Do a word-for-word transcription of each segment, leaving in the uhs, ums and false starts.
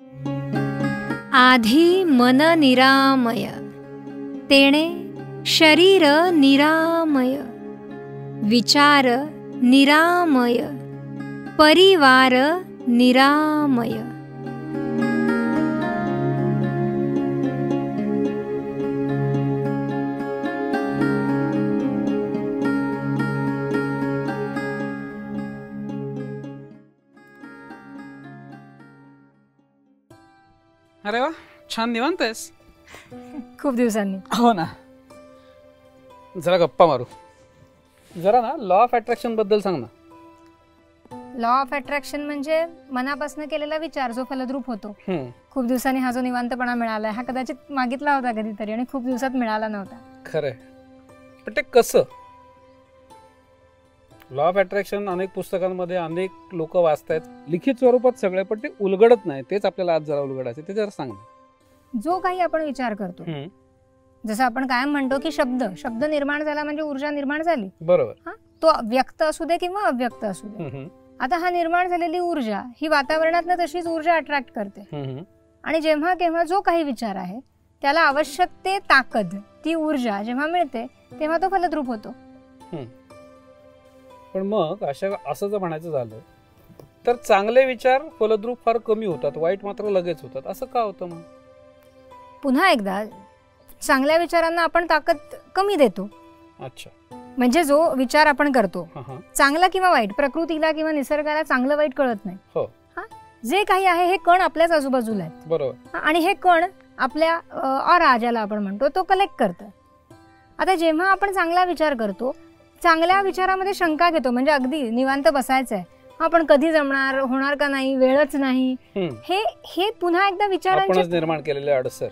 आधी मन निरामय, तेणे शरीर निरामय, विचार निरामय, परिवार निरामय. अरे वा, छान निवांत आहेस. खूप दिवसांनी. हो ना. जरा गप्पा मारू. जरा ना लॉ ऑफ अट्रॅक्शन बद्दल सांग ना. लॉ ऑफ अट्रॅक्शन म्हणजे मनापासून केलेला विचार जो फलद्रूप होतो. खूप दिवसांनी हा जो निवांतपणा मिळाला, हा कदाचित मागितला होता कधीतरी आणि खूप दिवसात मिळाला नव्हता. खरंय. पण ते कसं? लॉ ऑफ अट्रॅक्शन अनेक पुस्तकांमध्ये अनेक लोक वाचतायत, लिखित स्वरूपात सगळे, पण ते उलगडत नाही. तेच आपल्याला आज जरा उलगडायचं. ते जरा सांग ना. जो काही आपण विचार करतो, जसं आपण कायम म्हणतो की शब्द शब्द निर्माण झाला म्हणजे ऊर्जा निर्माण झाली. बरोबर. तो व्यक्त असू दे किंवा अव्यक्त असू दे. आता हा निर्माण झालेली ऊर्जा ही वातावरणात तशीच ऊर्जा अट्रॅक्ट करते. आणि जेव्हा केव्हा जो काही विचार आहे त्याला आवश्यक ते ताकद, ती ऊर्जा जेव्हा मिळते तेव्हा तो फलद्रूप होतो. पण मग अशा असं जर म्हणायचं झालं तर चांगले विचार फलद्रूप फार कमी होतात, वाईट मात्र लगेच होतात. असं का होतं? मग पुन्हा एकदा, चांगल्या विचारांना आपण ताकद कमी देतो. अच्छा. म्हणजे जो विचार आपण करतो, चांगला किंवा वाईट, प्रकृतीला किंवा निसर्गाला चांगलं वाईट कळत नाही. हो. जे काही आहे हे कण आपल्याच आजूबाजूला आहेत. बरोबर. आणि हे कण आपल्या ऑरा ज्याला आपण म्हणतो तो कलेक्ट करतं. आता जेव्हा आपण चांगला विचार करतो, चांगल्या विचारामध्ये शंका घेतो, म्हणजे अगदी निवांत बसायचंय, आपण कधी जमणार, होणार का नाही, वेळच नाही, हे हे पुन्हा एकदा विचारांची निर्माण केलेले अडसर,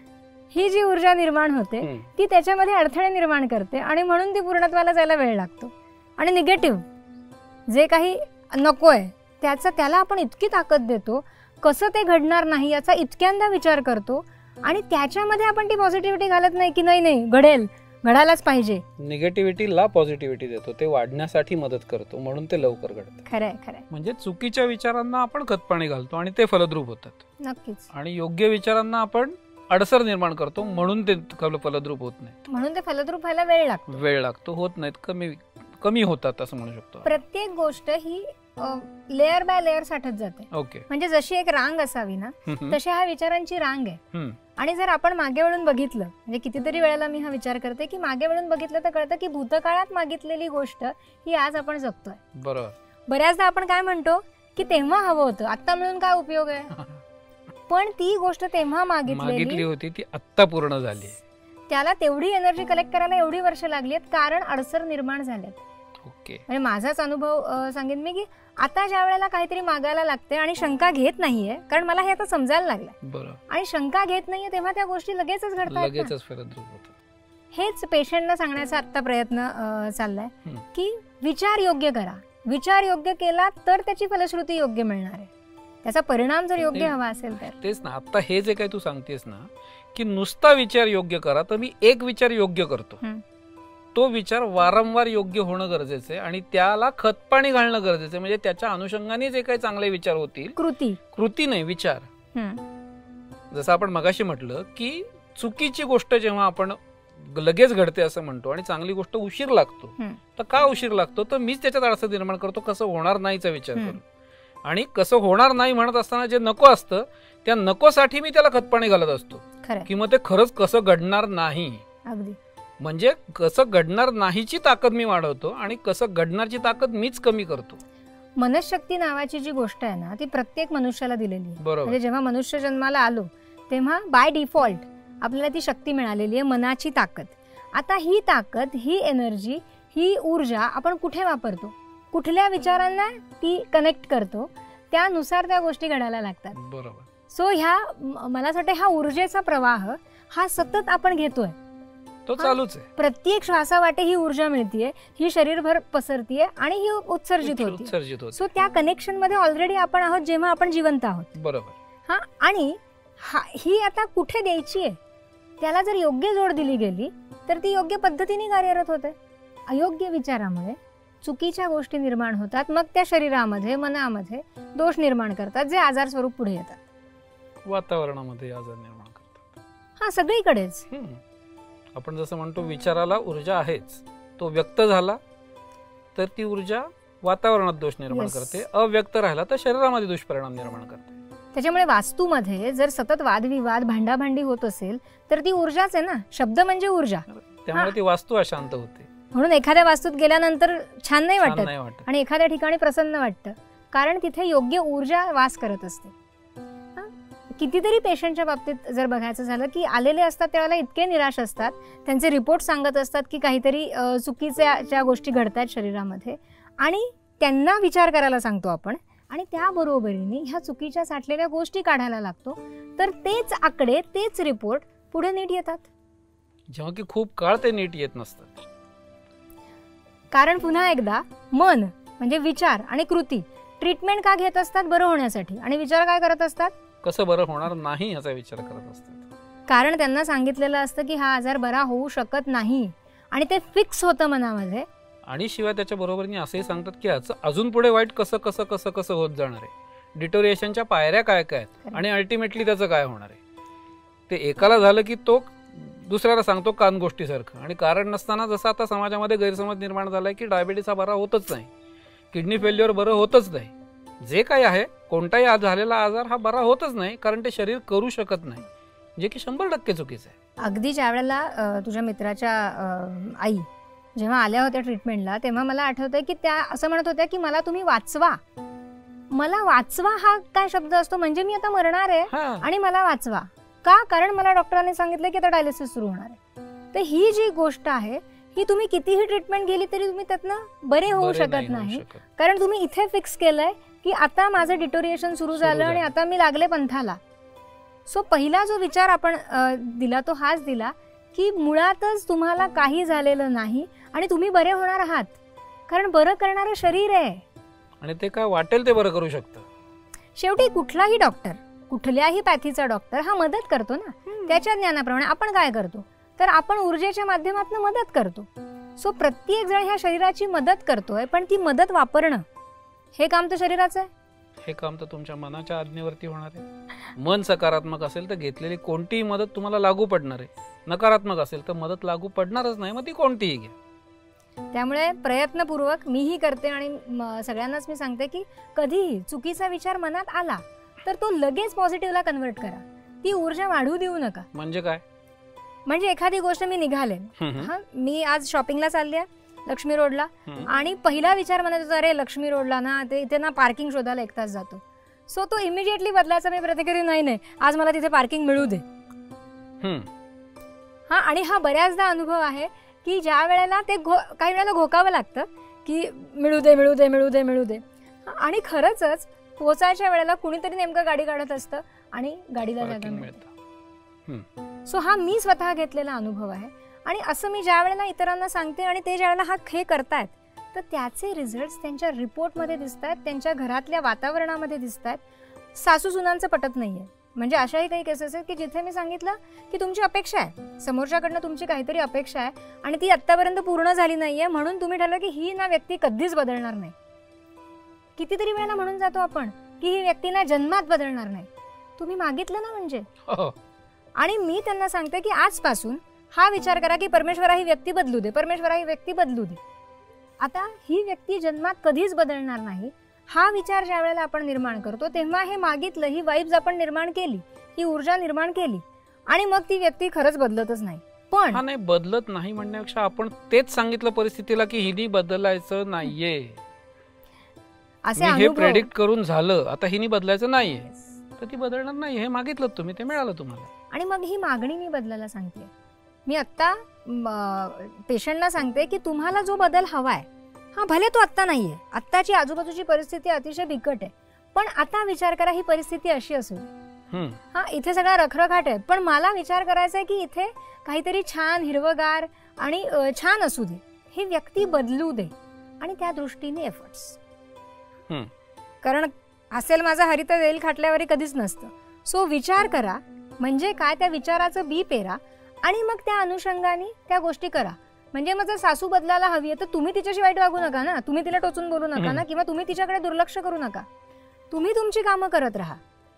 ही जी ऊर्जा निर्माण होते ती त्याच्यामध्ये अडथळे निर्माण करते आणि म्हणून ती पूर्णत्वाला जायला वेळ लागतो. आणि निगेटिव्ह जे काही नकोय त्याचा त्याला आपण इतकी ताकद देतो, कसं ते घडणार नाही याचा इतक्यांदा विचार करतो आणि त्याच्यामध्ये आपण ती पॉझिटिव्हिटी घालत नाही की नाही नाही घडेल, घडायलाच पाहिजे. निगेटिव्हिटीला पॉझिटिव्हिटी देतो, ते वाढण्यासाठी मदत करतो, म्हणून ते लवकर घडतं. खरंय खरंय. म्हणजे चुकीच्या विचारांना आपण खतपाणी घालतो आणि ते फलद्रूप होतात. नक्कीच. आणि योग्य विचारांना आपण अडसर निर्माण करतो, म्हणून ते फलद्रूप होत नाही. म्हणून ते फलद्रूप व्हायला वेळ लागतो. वेळ लागतो, होत नाहीत, कमी कमी होतात असं म्हणू शकतो. प्रत्येक गोष्ट ही लेअर बाय लेअर साठत जाते. ओके. म्हणजे जशी एक रांग असावी ना, तशी ह्या विचारांची रांग आहे. आणि जर आपण मागे वळून बघितलं, म्हणजे कितीतरी वेळेला मी हा विचार करते की मागे वळून बघितलं तर कळतं की भूतकाळात मागितलेली गोष्ट ही आज आपण जगतोय. बरोबर. बऱ्याचदा आपण काय म्हणतो की तेव्हा हवं होतं, आता मिळून काय उपयोग आहे. पण ती गोष्ट तेव्हा मागितलेली होती, ती आता पूर्ण झाली. त्याला तेवढी एनर्जी कलेक्ट करायला एवढी वर्ष लागली आहेत, कारण अडसर निर्माण झाल्यात. ओके. म्हणजे माझाच अनुभव सांगेन मी की आता ज्या वेळेला काहीतरी मागायला लागते आणि शंका घेत नाहीये, कारण मला हे आता समजायला लागलं. बरोबर. आणि शंका घेत नाहीये तेव्हा त्या गोष्टी लगेचच घडतात, लगेचच फलद्रूप होतात. हेच पेशंटना सांगण्याचा आता प्रयत्न चाललाय की विचार योग्य करा. विचार योग्य केला तर त्याची फलश्रुती योग्य मिळणार आहे, त्याचा परिणाम जर योग्य हवा असेल तर. तेच ना, आता हे जे काही तू सांगतेस ना की नुसता विचार योग्य करा, तर मी एक विचार योग्य करतो, तो विचार वारंवार योग्य होणं गरजेचं आहे आणि त्याला खतपाणी घालणं गरजेचं आहे. म्हणजे त्याच्या अनुषंगाने जे काही चांगले विचार होतील, कृती कृती नाही विचार. जसं आपण मगाशी म्हटलं की चुकीची गोष्ट जेव्हा आपण लगेच घडते असं म्हणतो आणि चांगली गोष्ट उशीर लागतो, तर का उशीर लागतो, तर मीच त्याच्यात अडचण निर्माण करतो, कसं होणार नाहीचा विचार करून. आणि कसं होणार नाही म्हणत असताना जे नको असतं त्या नकोसाठी मी त्याला खतपाणी घालत असतो, की मग ते खरंच कसं घडणार नाही. अगदी. म्हणजे कसं घडणार नाहीची ताकद मी वाढवतो आणि कसं घडणारची ताकद मीच कमी करतो. मनशक्ती नावाची जी गोष्ट आहे ना, ती प्रत्येक मनुष्याला दिलेली आहे. बरोबर. म्हणजे जेव्हा मनुष्य जन्माला आलो तेव्हा बाय डिफॉल्ट आपल्याला ती शक्ती मिळालेली आहे, मनाची ताकद. आता ही ताकद, ही एनर्जी, ही ऊर्जा आपण कुठे वापरतो, कुठल्या विचारांना ती कनेक्ट करतो, त्यानुसार त्या गोष्टी घडायला लागतात. बरोबर. सो ह्या मला असं वाटतं हा ऊर्जेचा प्रवाह हा सतत आपण घेतोय, तो चालूच आहे. प्रत्येक श्वासावाटे ही ऊर्जा मिळतीये, ही शरीरभर पसरतीये आणि ही उत्सर्जित होते. सो त्या कनेक्शन मध्ये ऑलरेडी आपण आहोत जेव्हा आपण जिवंत आहोत. बरोबर. हा, आणि ही आता कुठे द्यायची आहे, त्याला जर योग्य जोड दिली गेली तर ती योग्य पद्धतीने कार्यरत होते. अयोग्य विचारामुळे चुकीच्या गोष्टी निर्माण होतात, मग त्या शरीरामध्ये, मनामध्ये दोष निर्माण करतात, जे आजार स्वरूप पुढे येतात. वातावरणामध्ये आजार निर्माण करतात. हा, सगळीकडेच. आपण जसं म्हणतो विचाराला ऊर्जा आहेच, तो व्यक्त झाला तर ती ऊर्जा वातावरणात दोष निर्माण करते, अव्यक्त राहिला तर शरीरामध्ये दुष्परिणाम निर्माण करते. त्याच्यामुळे वास्तूमध्ये जर सतत वादविवाद भांडाभांडी होत असेल तर ती ऊर्जाच आहे ना, शब्द म्हणजे ऊर्जा, त्यामुळे ती वास्तू अशांत होते. म्हणून एखाद्या वास्तूत गेल्यानंतर छान नाही छान वाटत नाही वाटत. आणि एखाद्या ठिकाणी प्रसन्न वाटतं, कारण तिथे योग्य ऊर्जा वास करत असते. कितीतरी पेशंटच्या बाबतीत जर बघायचं झालं की आलेले असतात त्यावेळेला इतके निराश असतात, त्यांचे रिपोर्ट सांगत असतात की काहीतरी चुकीच्या ज्या गोष्टी घडतात शरीरामध्ये, आणि त्यांना विचार करायला सांगतो आपण, आणि त्याबरोबरीने ह्या चुकीच्या साठलेल्या गोष्टी काढायला लागतो, तर तेच आकडे तेच रिपोर्ट पुढे नीट येतात, जेव्हा की खूप काळ ते नीट येत नसतात. कारण पुन्हा एकदा मन म्हणजे विचार आणि कृती ट्रीटमेंट का घेत असतात? बरं होण्यासाठी. आणि विचार काय करत असतात? कसं बरं होणार नाही याचा विचार करत असतात. कारण त्यांना सांगितलेलं असतं की हा आजार बरा होऊ शकत नाही, आणि ते फिक्स होतं मनामध्ये. आणि शिवाय त्याच्या बरोबरीने असंही सांगतात की अजून पुढे वाईट कसं कसं कसं कसं होत जाणार आहे, डिटोरिएशनच्या पायऱ्या काय काय आहेत, आणि अल्टिमेटली त्याचं काय होणार आहे. ते एकाला झालं की तो दुसऱ्याला सांगतो कान गोष्टीसारखं, आणि कारण नसताना जसं आता समाजामध्ये गैरसमज निर्माण झालाय की डायबिटीस हा बरा होतच नाही, किडनी फेल्युअर बरं होतच नाही, जे काही आहे कोणताही आज झालेला आजार हा बरा होतच नाही, कारण ते शरीर करू शकत नाही, जे की शंभर टक्के चुकीचं आहे. अगदी ज्या वेळेला तुझ्या मित्राच्या आई जेव्हा आल्या होत्या ट्रीटमेंटला, तेव्हा मला आठवतंय की त्या असं म्हणत होत्या की मला तुम्ही वाचवा. मला वाचवा हा काय शब्द असतो? म्हणजे मी आता मरणार आहे आणि मला वाचवा का? कारण मला डॉक्टरांनी सांगितलं की आता डायलिसिस सुरू होणार आहे. तर ही जी गोष्ट आहे ही तुम्ही कितीही ट्रीटमेंट गेली तरी तुम्ही त्यातनं बरे होऊ शकत नाही, कारण तुम्ही इथे फिक्स केलंय की आता माझं डिटोरिएशन सुरू झालं आणि आता मी लागले पंथाला. सो पहिला जो विचार आपण दिला तो हाच दिला की मुळातच तुम्हाला काही झालेलं नाही आणि तुम्ही बरे होणार आहात, कारण बरं करणारं शरीर आहे आणि ते काय वाटेल ते बरं करू शकतं. शेवटी कुठलाही डॉक्टर, कुठल्याही पॅथीचा डॉक्टर हा मदत करतो ना त्याच्या ज्ञानाप्रमाणे. आपण काय करतो तर आपण ऊर्जेच्या माध्यमातून मदत करतो. सो प्रत्येक जण ह्या शरीराची मदत करतोय, पण ती मदत वापरणं हे काम तर शरीराचं आहे. हे काम तर तुमच्या मनाच्या आज्ञेवरती होणार आहे. मन सकारात्मक असेल तर घेतलेली कोणतीही मदत तुम्हाला लागू पडणार आहे, नकारात्मक असेल तर मदत लागू पडणारच नाही, मग ती कोणतीही घ्या. त्यामुळे प्रयत्नपूर्वक मीही करते आणि सगळ्यांनाच मी सांगते की कधीही चुकीचा विचार मनात आला तर तो लगेच पॉझिटिव्हला कन्व्हर्ट करा, ती ऊर्जा वाढू देऊ नका. म्हणजे काय? म्हणजे एखादी गोष्ट मी निघाले, हा मी आज शॉपिंगला चालली आहे लक्ष्मी रोडला, आणि पहिला विचार म्हणत होता अरे लक्ष्मी रोडला ना ते इथे ना पार्किंग शोधायला एक तास जातो. सो तो इमिडिएटली बदलायचा मी प्रतिक्रिया नाही नाही आज मला तिथे पार्किंग मिळू दे. हा, आणि हा बऱ्याचदा अनुभव आहे की ज्या वेळेला ते काही वेळेला घोकावं लागतं की मिळू दे मिळू दे मिळू दे मिळू दे, आणि खरंच पोचायच्या वेळेला कुणीतरी नेमकं गाडी काढत असतं आणि गाडीला जागा मिळतं. सो हा मी स्वतः घेतलेला अनुभव आहे. आणि असं मी ज्या वेळेला इतरांना सांगते आणि ते ज्या वेळेला हा खे करतायत तर त्याचे रिझल्ट त्यांच्या रिपोर्टमध्ये दिसत आहेत, त्यांच्या घरातल्या वातावरणामध्ये दिसत आहेत. सासू सुनांचं पटत नाहीये. म्हणजे अशाही काही केसेस आहेत की जिथे मी सांगितलं की तुमची अपेक्षा आहे, समोरच्याकडनं तुमची काहीतरी अपेक्षा आहे आणि ती आत्तापर्यंत पूर्ण झाली नाहीये, म्हणून तुम्ही ठरलं की ही ना व्यक्ती कधीच बदलणार नाही. कितीतरी वेळेला म्हणून जातो आपण की ही व्यक्ती ना जन्मात बदलणार नाही. तुम्ही मागितलं ना म्हणजे. आणि मी त्यांना सांगते की आजपासून हा विचार करा की परमेश्वरा ही व्यक्ती बदलू दे, परमेश्वरा ही व्यक्ती बदलू दे. आता ही व्यक्ती जन्मात कधीच बदलणार नाही हा विचार ज्या वेळेला आपण निर्माण करतो तेव्हा हे मागितलं, ही वाइब्स आपण निर्माण केली, ही ऊर्जा निर्माण केली, आणि मग ती व्यक्ती खरंच बदलतच नाही. पण हा नाही बदलत नाही म्हणण्यापेक्षा आपण तेच सांगितलं परिस्थितीला की हिनी बदलायचं नाहीये, असे हे प्रेडिक्ट करून झालं, आता हिनी बदलायचं नाहीये तर ती बदलणार नाही, हे मागितलं तुम्ही, ते मिळालं तुम्हाला. आणि मग ही मागणी मी बदलायला सांगते. मी आत्ता पेशंटला सांगते की तुम्हाला जो बदल हवाय हा भले तो आत्ता नाहीये, आत्ताची आजूबाजूची परिस्थिती अतिशय बिकट आहे, पण आता विचार करा ही परिस्थिती अशी असू दे, हा इथे सगळा रखरखाट आहे, पण मला विचार करायचा आहे की इथे काहीतरी छान हिरवगार आणि छान असू दे, ही व्यक्ती बदलू दे, आणि त्या दृष्टीने एफर्ट्स. कारण असेल माझा हरित देईल खाटल्यावर कधीच नसतं. सो विचार करा म्हणजे काय, त्या विचाराचं बी पेरा आणि मग त्या अनुषंगाने त्या गोष्टी करा. म्हणजे मग जर सासू बदलायला हवी आहे तर तुम्ही तिच्याशी वाईट वागू नका ना, तुम्ही तिला टोचून बोलू नका ना, किंवा तुम्ही तिच्याकडे दुर्लक्ष करू नका, तुम्ही तुमची कामं करत राहा.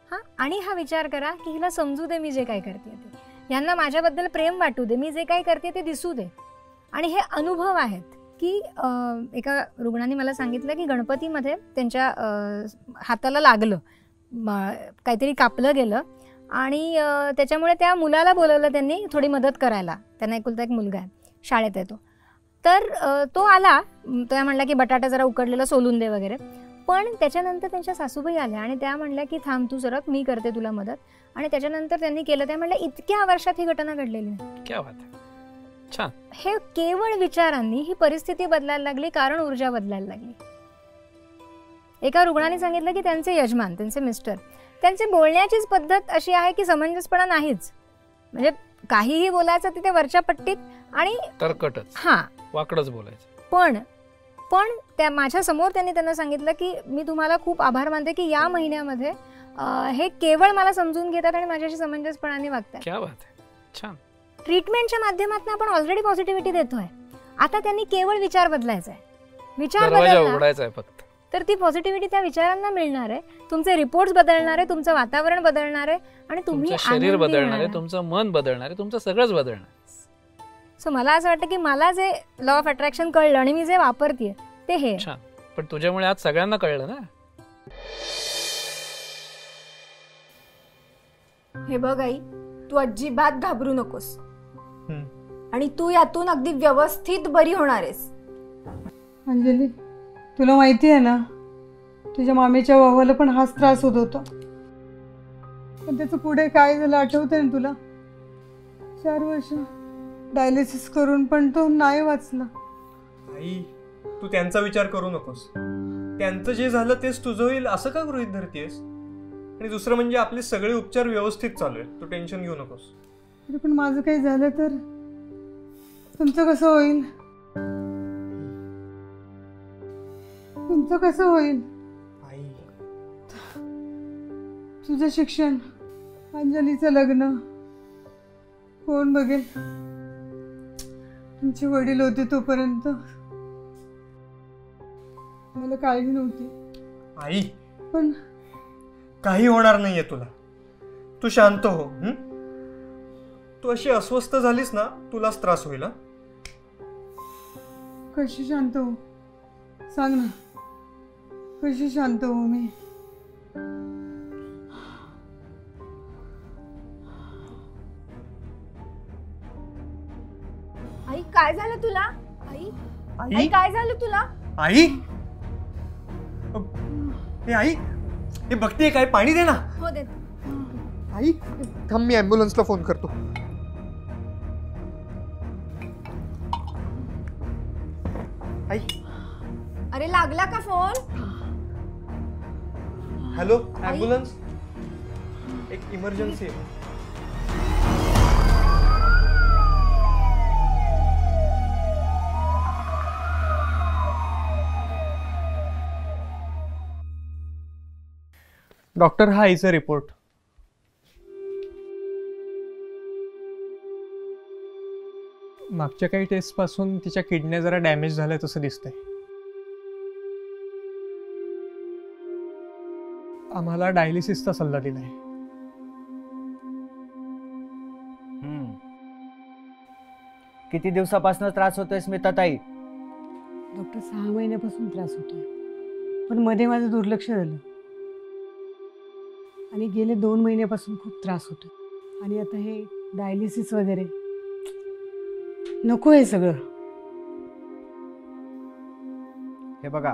हा, आणि हा विचार करा की हिला समजू दे मी जे काय करते ते, यांना माझ्याबद्दल प्रेम वाटू दे, मी जे काही करते ते दिसू दे. आणि हे अनुभव आहेत की एका रुग्णाने मला सांगितलं की गणपतीमध्ये त्यांच्या हाताला लागलं, काहीतरी कापलं गेलं आणि त्याच्यामुळे त्या मुलाला बोलवलं त्यांनी थोडी मदत करायला. त्यांना एकुलता एक मुलगा आहे, शाळेत येतो. तर तो आला, त्या म्हणला की बटाटा जरा उकडलेला सोलून दे वगैरे. पण त्याच्यानंतर त्यांच्या सासूबाई आल्या आणि त्या म्हणल्या की थांब तू जरा, मी करते तुला मदत. आणि त्याच्यानंतर त्यांनी केलं. त्या म्हणल्या इतक्या वर्षात ही घटना घडलेली नाही. क्या बात आहे, छान. हे केवळ विचारांनी ही परिस्थिती बदलायला लागली, कारण ऊर्जा बदलायला लागली. एका रुग्णाने सांगितलं की त्यांचे यजमान, त्यांचे मिस्टर, त्यांचे बोलण्याचीच पद्धत अशी आहे की समंजसपणा नाहीच. म्हणजे काहीही बोलायचं तिथे वरच्या पट्टीत आणि तरकटच, हा वाकडच बोलायचं. पण पण त्या माझ्या समोर त्यांनी त्यांना सांगितलं की मी तुम्हाला खूप आभार मानते की या महिन्यामध्ये हे केवळ मला समजून घेतात आणि माझ्याशी समंजसपणाने वागतात. क्या बात आहे, छान. ट्रीटमेंटच्या माध्यमातून आपण ऑलरेडी पॉझिटिव्हिटी देतोय. आता त्यांनी केवळ विचार बदलायचा आहे, विचार बदलायचा आहे फक्त, तर ती पॉझिटिव्हिटी त्या विचारांना मिळणार आहे. तुमचे रिपोर्ट्स बदलणार आहे, तुमचं वातावरण बदलणार आहे आणि तुम्ही शरीर बदलणार आहे, तुमचं मन बदलणार आहे, तुमचं सगळंच बदलणार आहे. सो मला असं वाटतं की मला जे लॉ ऑफ अट्रॅक्शन कळलं आणि मी जे वापरतेय ते हे. पण तुझ्यामुळे आज सगळ्यांना कळलं ना. हे बघ आई, तू अजिबात घाबरू नकोस आणि तू यातून अगदी व्यवस्थित बरी होणार आहेस. अंजली, तुला माहिती आहे ना, तुझ्या मामीच्या भावाला पण हाच त्रास होत होता. पण त्याचं पुढे काय झालं आठवतंय ना तुला? चार वर्ष डायलिसिस करून पण तो नाही वाचला. आई, तू त्यांचा विचार करू नकोस. त्यांचं जे झालं तेच तुझं होईल असं का गृहीत धरतेस? आणि दुसरं म्हणजे आपले सगळे उपचार व्यवस्थित चालू आहेत, तू टेन्शन घेऊ नकोस. अरे पण माझं काही झालं तर तुमचं कसं होईल? तुमचं कसं होईल? आई, तुझं शिक्षण, अंजलीचं लग्न कोण बघेल? तुमचे वडील होते तोपर्यंत मला काळजी नव्हती. आई, पण काही होणार नाहीये तुला. तू शांत हो. तू अशी अस्वस्थ झालीस ना, तुलाच त्रास होईल. कशी शांत हो सांग ना, कशी शांत हो मी? आई काय झालं तुला? आई आई काय झालं तुला? आई, हे आई, हे बघते काय, पाणी दे ना. हो देत. आई थांब, मी ॲम्ब्युलन्सला फोन करतो. आई, अरे लागला का फोन? हॅलो ॲम्ब्युलन्स, एक इमर्जन्सी आहे. डॉक्टर, हा आईचा रिपोर्ट. मागच्या काही टेस्ट पासून तिच्या किडन्या जरा डॅमेज झाल्या तसं दिसतंय. आम्हाला डायलिसिसचा सल्ला दिलाय. किती दिवसापासून त्रास होतोय स्मिताताई? डॉक्टर, सहा महिन्यापासून त्रास होतोय, पण मध्ये माझं दुर्लक्ष झालं आणि गेले दोन महिन्यापासून खूप त्रास होतोय. आणि आता हे डायलिसिस वगैरे नको आहे सगळं. हे बघा,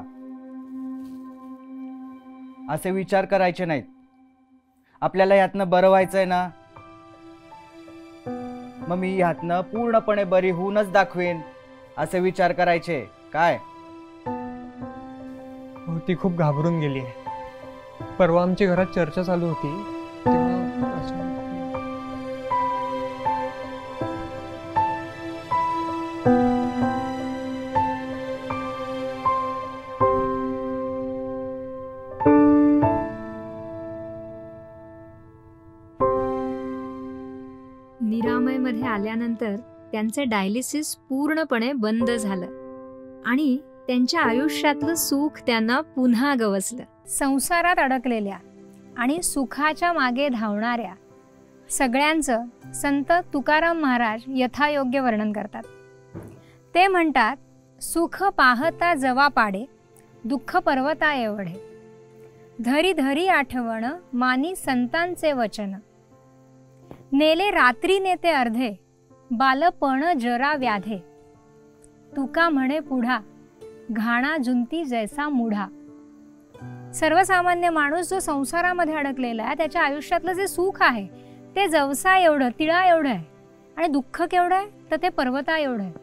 असे विचार करायचे नाहीत. आपल्याला यातनं बरं व्हायचंय ना, मग मी यातनं पूर्णपणे बरी होऊनच दाखवेन असे विचार करायचे. काय हो, ती खूप घाबरून गेली आहे. परवा आमच्या घरात चर्चा चालू होती तेव्हा निरामय मध्ये आल्यानंतर त्यांचे डायलिसिस पूर्णपणे बंद झालं आणि त्यांच्या आयुष्यातलं सुख त्यांना पुन्हा गवसलं. संसारात अडकलेल्या आणि सुखाच्या मागे धावणाऱ्या सगळ्यांचं संत तुकाराम महाराज यथायोग्य वर्णन करतात. ते म्हणतात, सुख पाहता जवा पाडे, दुःख पर्वता एवढे, धरी धरी आठवण मानी संतांचे वचन, नेले रात्री नेते अर्धे, बालपण जरा व्याधे, तुका म्हणे पुढा, घाणा जुंती जैसा मुढा. सर्वसामान्य माणूस जो संसारामध्ये अडकलेला आहे, त्याच्या आयुष्यातलं जे सुख आहे ते जवसा एवढं, तिळा एवढं आहे, आणि दुःख केवढं आहे तर ते पर्वता एवढं आहे.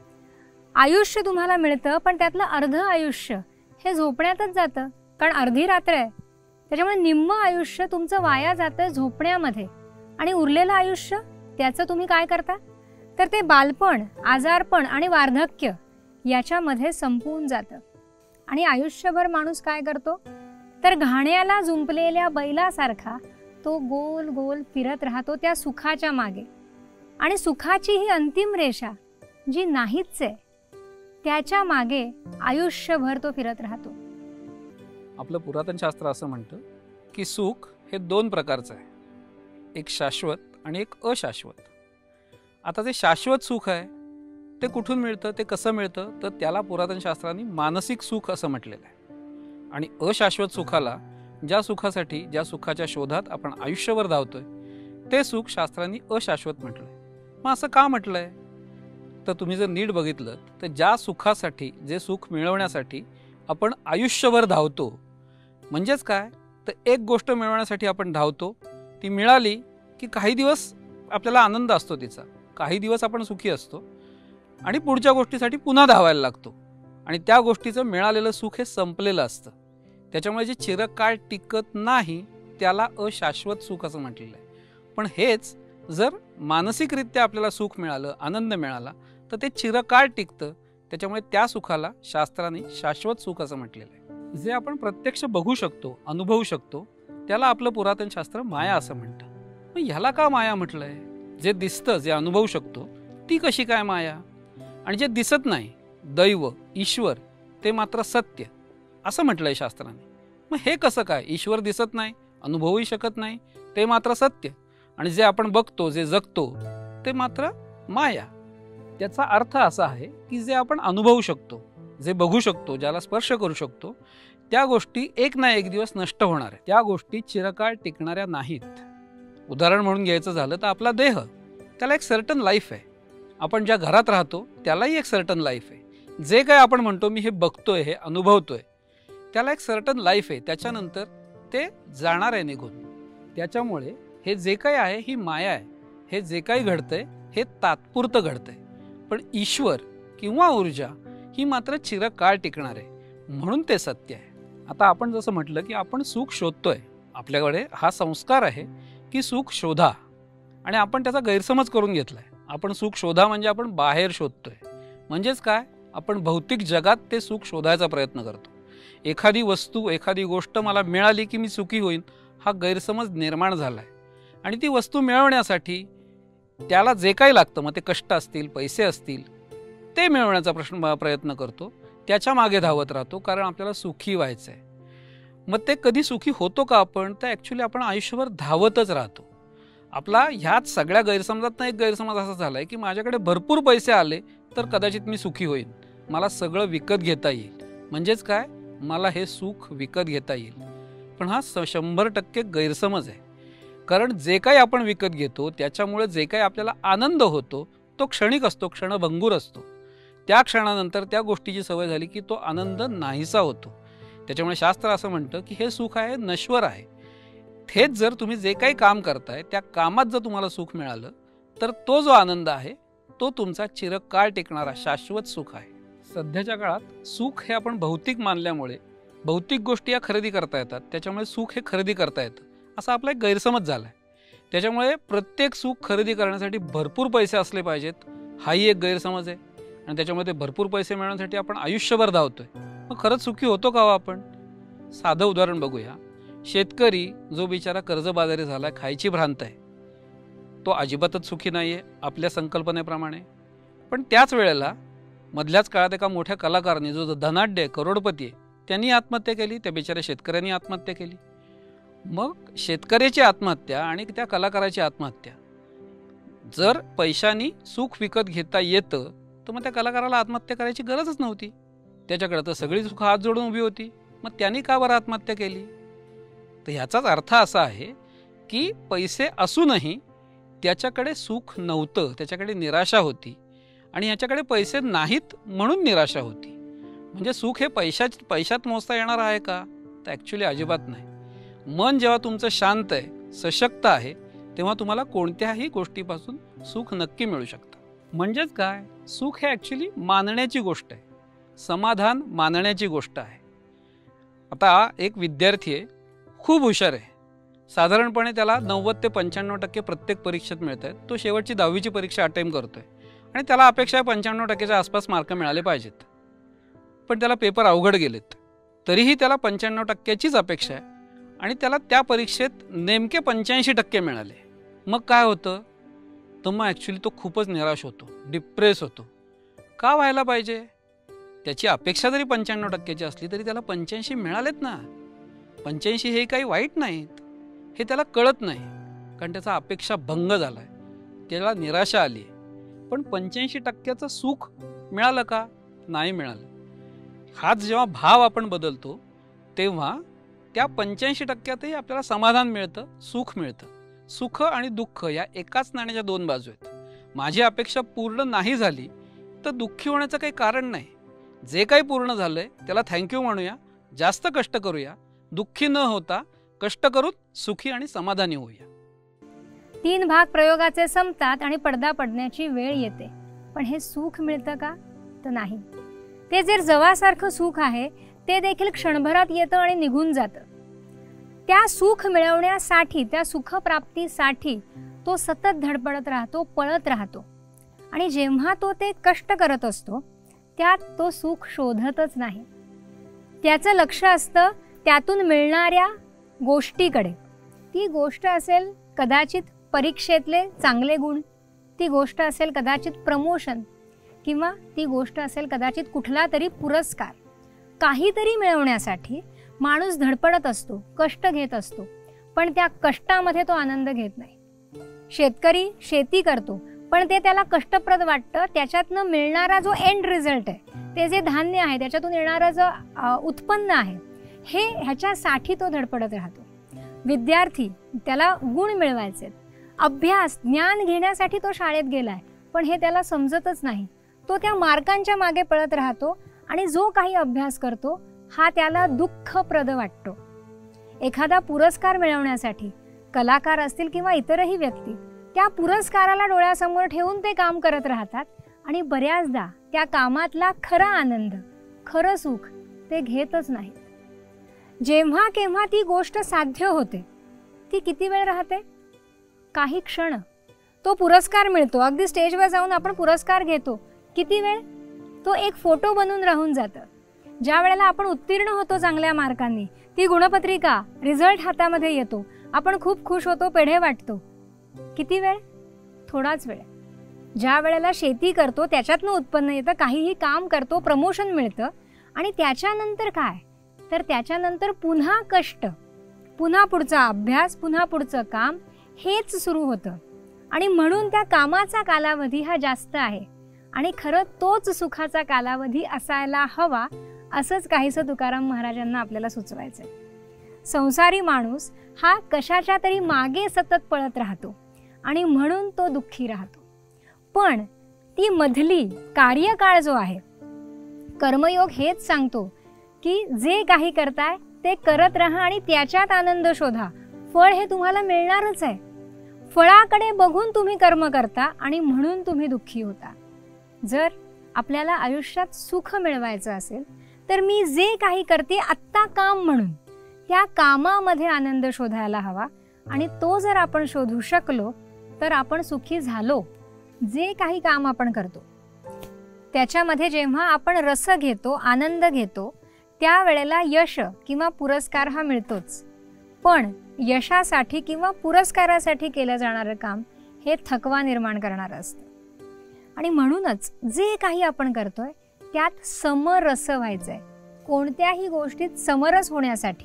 आयुष्य तुम्हाला मिळतं, पण त्यातलं अर्ध आयुष्य हे झोपण्यातच जातं, कारण अर्धी रात्र आहे. त्याच्यामुळे निम्म आयुष्य तुमचं वाया जातं झोपण्यामध्ये, आणि उरलेलं आयुष्य त्याचं तुम्ही काय करता तर ते बालपण, आजारपण आणि वार्धक्य याच्यामध्ये संपवून जातं. आणि आयुष्यभर माणूस काय करतो तर घाण्याला जुंपलेल्या बैलासारखा तो गोल गोल फिरत राहतो त्या सुखाच्या मागे. आणि सुखाची ही अंतिम रेषा जी नाहीच आहे, त्याच्या मागे आयुष्यभर तो फिरत राहतो. आपलं पुरातन शास्त्र असं म्हणतं की सुख हे दोन प्रकारचं आहे, एक शाश्वत आणि एक अशाश्वत. आता जे शाश्वत सुख आहे ते कुठून मिळतं, ते कसं मिळतं, तर त्याला पुरातन शास्त्रांनी मानसिक सुख असं म्हटलेलं आहे. आणि अशाश्वत सुखाला, ज्या सुखासाठी, ज्या सुखाच्या शोधात आपण आयुष्यभर धावतोय, ते सुख शास्त्रांनी अशाश्वत म्हटलंय. मग असं का म्हटलंय तर तुम्ही जर नीट बघितलं तर ज्या सुखासाठी, जे सुख मिळवण्यासाठी आपण आयुष्यभर धावतो, म्हणजेच काय तर एक गोष्ट मिळवण्यासाठी आपण धावतो, ती मिळाली की काही दिवस आपल्याला आनंद असतो तिचा, काही दिवस आपण सुखी असतो, आणि पुढच्या गोष्टीसाठी पुन्हा धावायला लागतो, आणि त्या गोष्टीचं मिळालेलं सुख हे संपलेलं असतं. त्याच्यामुळे जे चिरकाळ टिकत नाही त्याला अशाश्वत सुख असं म्हटलेलं आहे. पण हेच जर मानसिकरित्या आपल्याला सुख मिळालं, आनंद मिळाला, तर ते चिरकाळ टिकतं. त्याच्यामुळे त्या सुखाला शास्त्राने शाश्वत सुख असं म्हटलेलं आहे. जे आपण प्रत्यक्ष बघू शकतो, अनुभवू शकतो, त्याला आपलं पुरातन शास्त्र माया असं म्हणतं. मग ह्याला का माया म्हटलंय? जे दिसतं, जे अनुभवू शकतो, ती कशी काय माया? आणि जे दिसत नाही, दैव, ईश्वर, ते मात्र सत्य असं म्हटलंय शास्त्राने. मग हे कसं काय? ईश्वर दिसत नाही, अनुभवू शकत नाही, ते मात्र सत्य, आणि जे आपण बघतो, जे जगतो, ते मात्र माया. त्याचा अर्थ असा आहे की जे आपण अनुभवू शकतो, जे बघू शकतो, ज्याला स्पर्श करू शकतो, त्या गोष्टी एक ना एक दिवस नष्ट होणार आहे. त्या गोष्टी चिरकाळ टिकणाऱ्या नाहीत. उदाहरण म्हणून घ्यायचं झालं तर आपला देह, त्याला एक सर्टन लाईफ आहे. आपण ज्या घरात राहतो त्यालाही एक सर्टन लाईफ आहे. जे काय आपण म्हणतो मी हे बघतोय, हे अनुभवतोय, त्याला एक सर्टन लाईफ आहे. त्याच्यानंतर ते जाणार आहे निघून. त्याच्यामुळे हे जे काही आहे ही माया आहे. हे जे काही घडतंय हे तात्पुरतं घडतंय, पण ईश्वर किंवा ऊर्जा ही मात्र चिरकाळ टिकणार आहे, म्हणून ते सत्य आहे. आता आपण जसं म्हटलं की आपण सुख शोधतोय, आपल्याकडे हा संस्कार आहे की सुख शोधा, आणि आपण त्याचा गैरसमज करून घेतलाय. आपण सुख शोधा म्हणजे आपण बाहेर शोधतोय, म्हणजेच काय, आपण भौतिक जगात ते सुख शोधायचा प्रयत्न करतो. एखादी वस्तू, एखादी गोष्ट मला मिळाली की मी सुखी होईन, हा गैरसमज निर्माण झालाय. आणि ती वस्तू मिळवण्यासाठी त्याला जे काही लागतं, मग ते कष्ट असतील, पैसे असतील, ते मिळवण्याचा प्रश्न प्रयत्न करतो, त्याच्या मागे धावत राहतो, कारण आपल्याला सुखी व्हायचं आहे. मग ते कधी सुखी होतो का आपण? तर ॲक्च्युली आपण आयुष्यभर धावतच राहतो. आपला ह्याच सगळ्या गैरसमजात एक गैरसमज असा झाला आहे की माझ्याकडे भरपूर पैसे आले तर कदाचित मी सुखी होईन, मला सगळं विकत घेता येईल, म्हणजेच काय, मला हे सुख विकत घेता येईल. पण हा शंभर टक्के गैरसमज आहे. कारण जे काही आपण विकत घेतो त्याच्यामुळे जे काही आपल्याला आनंद होतो तो क्षणिक असतो, क्षणभंगूर असतो. त्या क्षणानंतर त्या गोष्टीची सवय झाली की तो आनंद नाहीसा होतो. त्याच्यामुळे शास्त्र असं म्हणतं की हे सुख आहे, नश्वर आहे. हेच जर तुम्ही जे काही काम करताय त्या कामात जर तुम्हाला सुख मिळालं तर तो जो आनंद आहे तो तुमचा चिरकाळ टिकणारा शाश्वत सुख आहे. सध्याच्या काळात सुख हे आपण भौतिक मानल्यामुळे भौतिक गोष्टी या खरेदी करता येतात, त्याच्यामुळे सुख हे खरेदी करता येतं असा आपला एक गैरसमज झाला आहे. त्याच्यामुळे प्रत्येक सुख खरेदी करण्यासाठी भरपूर पैसे असले पाहिजेत, हाही एक गैरसमज आहे. आणि त्याच्यामुळे ते भरपूर पैसे मिळवण्यासाठी आपण आयुष्यभर धावतोय. मग खरंच सुखी होतो का आपण? साधं उदाहरण बघूया. शेतकरी जो बिचारा कर्जबाजारी झाला, खायची भ्रांत आहे, तो अजिबातच सुखी नाही आहे आपल्या संकल्पनेप्रमाणे. पण त्याच वेळेला मधल्याच काळात एका मोठ्या कलाकाराने, जो धनाढ्य करोडपती आहे, त्यांनी आत्महत्या केली, त्या बिचाऱ्या शेतकऱ्यांनी आत्महत्या केली. मग शेतकऱ्याची आत्महत्या आणि त्या कलाकाराची आत्महत्या, जर पैशानी सुख विकत घेता येतं तर मग त्या कलाकाराला आत्महत्या करायची गरजच नव्हती. त्याच्याकडे तर सगळी सुख हात जोडून उभी होती, मग त्यांनी का बरं आत्महत्या केली? तर ह्याचाच अर्थ असा आहे की पैसे असूनही त्याच्याकडे सुख नव्हतं, त्याच्याकडे निराशा होती, आणि ह्याच्याकडे पैसे नाहीत म्हणून निराशा होती. म्हणजे सुख हे पैशा पैशात मोजता येणार आहे का? तर ॲक्च्युली अजिबात नाही. मन जेव्हा तुमचं शांत आहे, सशक्त आहे, तेव्हा तुम्हाला कोणत्याही गोष्टीपासून सुख नक्की मिळू शकतं. म्हणजेच काय, सुख हे ॲक्च्युली मानण्याची गोष्ट आहे, समाधान मानण्याची गोष्ट आहे. आता एक विद्यार्थी आहे, खूप हुशार आहे, साधारणपणे त्याला नव्वद ते पंच्याण्णव टक्के प्रत्येक परीक्षेत मिळत आहेत. तो शेवटची दहावीची परीक्षा अटेम्प्ट करतोय आणि त्याला अपेक्षा आहे पंच्याण्णव टक्केच्या आसपास मार्क मिळाले पाहिजेत, पण त्याला पेपर अवघड गेलेत. तरीही त्याला पंच्याण्णव टक्क्याचीच अपेक्षा आहे आणि त्याला त्या परीक्षेत नेमके पंच्याऐंशी टक्के मिळाले. मग काय होतं? तर मग ॲक्च्युली तो खूपच निराश होतो, डिप्रेस होतो. का व्हायला पाहिजे? त्याची अपेक्षा जरी पंच्याण्णव टक्क्याची असली तरी त्याला पंच्याऐंशी मिळालेत ना. पंच्याऐंशी हे काही वाईट नाहीत, हे त्याला कळत नाही, कारण त्याचा अपेक्षा भंग झाला आहे, त्याला निराशा आली आहे. पण पंच्याऐंशी टक्क्याचं सुख मिळालं का? नाही मिळालं. हाच जेव्हा भाव आपण बदलतो तेव्हा त्या पंच्याऐंशी टक्क्यातही आपल्याला समाधान मिळतं, सुख मिळतं. सुख आणि दुःख या एकाच नाण्याच्या दोन बाजू आहेत. माझी अपेक्षा पूर्ण नाही झाली तर दुःखी होण्याचं काही कारण नाही. जे काही पूर्ण झालंय त्याला थँक्यू म्हणूया, जास्त कष्ट करूया, दुःखी न होता कष्ट करून सुखी आणि समाधानी होऊया. तीन भाग प्रयोगाचे संपतात आणि पडदा पडण्याची वेळ येते. पण हे सुख मिळतं का? तर नाही. ते जे जवासारखं सुख आहे ते देखील क्षणभरात येतं आणि निघून जातं. त्या सुख मिळवण्यासाठी, त्या सुखप्राप्तीसाठी तो सतत धडपडत राहतो, पळत राहतो. आणि जेव्हा तो ते कष्ट करत असतो त्यात तो सुख शोधतच नाही. त्याचं लक्ष असतं त्यातून मिळणाऱ्या गोष्टीकडे. ती गोष्ट असेल कदाचित परीक्षेतले चांगले गुण, ती गोष्ट असेल कदाचित प्रमोशन, किंवा ती गोष्ट असेल कदाचित कुठला तरी पुरस्कार. काहीतरी मिळवण्यासाठी माणूस धडपडत असतो, कष्ट घेत असतो, पण त्या कष्टामध्ये तो आनंद घेत नाही. शेतकरी शेती करतो पण ते त्याला कष्टप्रद वाटतं. त्याच्यातनं मिळणारा जो एंड रिझल्ट आहे, ते जे धान्य आहे, त्याच्यातून येणारं जो उत्पन्न आहे, हे ह्याच्यासाठी तो धडपडत राहतो. विद्यार्थी, त्याला गुण मिळवायचे, अभ्यास ज्ञान घेण्यासाठी तो शाळेत गेलाय, पण हे त्याला समजतच नाही. तो त्या मार्कांच्या मागे पळत राहतो आणि जो काही अभ्यास करतो हा त्याला दुःखप्रद वाटतो. एखादा पुरस्कार मिळवण्यासाठी कलाकार असतील किंवा इतरही व्यक्ती त्या पुरस्काराला डोळ्यासमोर ठेवून ते काम करत राहतात आणि बऱ्याचदा त्या कामातला खरा आनंद, खरं सुख ते घेतच नाहीत. जेव्हा केव्हा ती गोष्ट साध्य होते ती किती वेळ राहते? काही क्षण. तो पुरस्कार मिळतो, अगदी स्टेजवर जाऊन आपण पुरस्कार घेतो, किती वेळ? तो एक फोटो बनून राहून जातं. ज्या वेळेला आपण उत्तीर्ण होतो चांगल्या मार्कांनी, ती गुणपत्रिका, रिझल्ट हातामध्ये येतो, आपण खूप खुश होतो, पेढे वाटतो, किती वेळ? थोडाच वेळ. ज्या वेळेला शेती करतो त्याच्यातनं उत्पन्न येतं, काहीही काम करतो, प्रमोशन मिळतं, आणि त्याच्यानंतर काय? तर त्याच्यानंतर पुन्हा कष्ट, पुन्हा पुढचा अभ्यास, पुन्हा पुढचं काम, हेच सुरू होतं. आणि म्हणून त्या कामाचा कालावधी हा जास्त आहे आणि खरं तोच सुखाचा कालावधी असायला हवा, असंच काहीसं तुकाराम महाराजांना आपल्याला सुचवायचं आहे. संसारी माणूस हा कशाच्या तरी मागे सतत पळत राहतो आणि म्हणून तो दुःखी राहतो. पण ती मधली कार्यकाळ जो आहे, कर्मयोग हेच सांगतो की जे काही करताय ते करत राहा आणि त्याच्यात आनंद शोधा. फळ हे तुम्हाला मिळणारच आहे. फळाकडे बघून तुम्ही कर्म करता आणि म्हणून तुम्ही दुःखी होता. जर आपल्याला आयुष्यात सुख मिळवायचं असेल तर मी जे काही करते आत्ता काम म्हणून त्या कामामध्ये आनंद शोधायला हवा, आणि तो जर आपण शोधू शकलो तर आपण सुखी झालो. जे काही काम आपण करतो त्याच्यामध्ये जेव्हा आपण रस घेतो, आनंद घेतो, त्यावेळेला यश किंवा पुरस्कार हा मिळतोच. पण यशासाठी किंवा पुरस्कारासाठी केलं जाणारं काम हे थकवा निर्माण करणारं असतं. आणि म्हणूनच जे काही आपण करतोय त्यात समरस व्हायचंय. कोणत्याही गोष्टीत समरस होण्यासाठी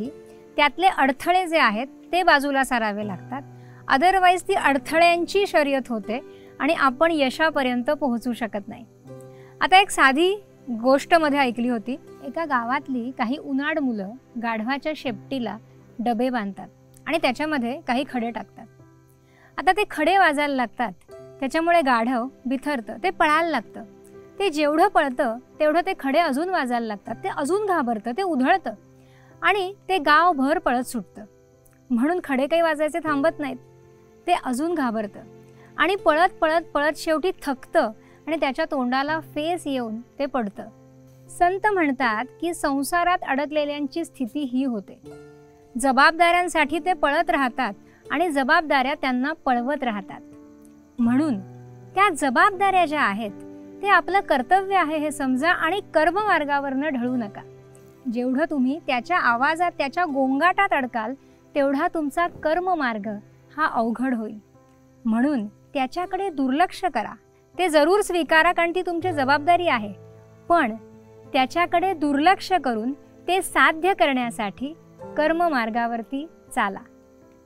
त्यातले अडथळे जे आहेत ते बाजूला सारावे लागतात. अदरवाईज ती अडथळ्यांची शर्यत होते आणि आपण यशापर्यंत पोहोचू शकत नाही. आता एक साधी गोष्ट मध्ये ऐकली होती. एका गावातली काही उन्हाळ मुलं गाढवाच्या शेपटीला डबे बांधतात आणि त्याच्यामध्ये काही खडे टाकतात. आता ते खडे वाजायला लागतात, त्याच्यामुळे गाढव बिथरतं, ते पळायला लागतं. ते जेवढं पळतं तेवढं ते खडे अजून वाजायला लागतात. ते अजून घाबरतं, ते उधळतं आणि ते गावभर पळत सुटतं. म्हणून खडे काही वाजायचे थांबत नाहीत, ते अजून घाबरतं आणि पळत पळत पळत शेवटी थकतं आणि त्याच्या तोंडाला फेस येऊन ते पडतं. संत म्हणतात की संसारात अडकलेल्यांची स्थिती ही होते. जबाबदाऱ्यांसाठी ते पळत राहतात आणि जबाबदाऱ्या त्यांना पळवत राहतात. म्हणून त्या जबाबदाऱ्या ज्या आहेत ते आपलं कर्तव्य आहे हे समजा आणि कर्ममार्गावरनं ढळू नका. जेवढं तुम्ही त्याच्या आवाजात, त्याच्या गोंगाटात अडकाल तेवढा तुमचा कर्ममार्ग हा अवघड होईल. म्हणून त्याच्याकडे दुर्लक्ष करा. ते जरूर स्वीकारा, कारण ती तुमची जबाबदारी आहे, पण त्याच्याकडे दुर्लक्ष करून ते साध्य करण्यासाठी कर्ममार्गावरती चाला.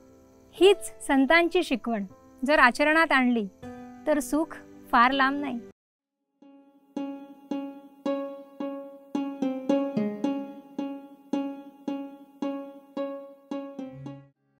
हीच संतांची शिकवण जर आचरणात आणली तर सुख फार लांब नाही.